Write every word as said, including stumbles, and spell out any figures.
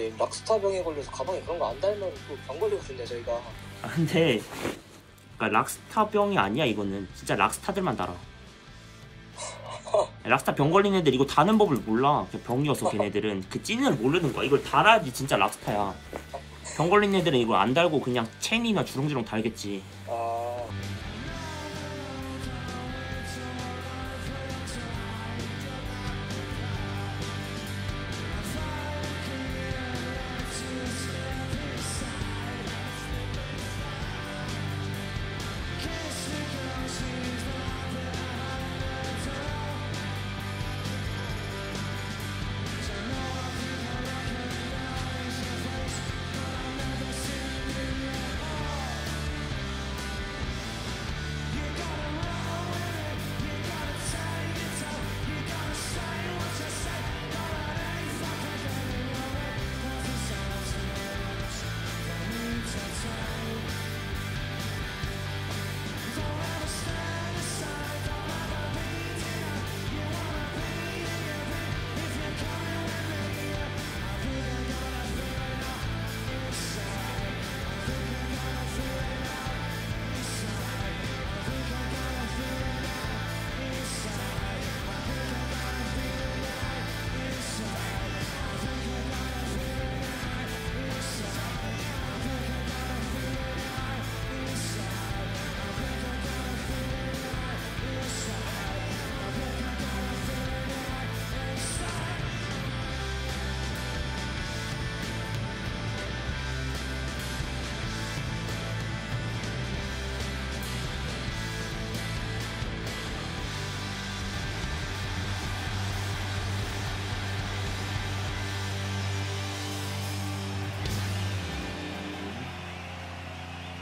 네, 락스타 병에 걸려서 가방에 그런 거 안 달면 또 병 걸리거든요 저희가. 아, 근데 그러니까 락스타 병이 아니야 이거는. 진짜 락스타들만 달아. 락스타 병 걸린 애들 이거 다는 법을 몰라. 그냥 병이어서 걔네들은 그 찐을 모르는 거야. 이걸 달아야지 진짜 락스타야. 병 걸린 애들은 이걸 안 달고 그냥 체인이나 주렁주렁 달겠지. 아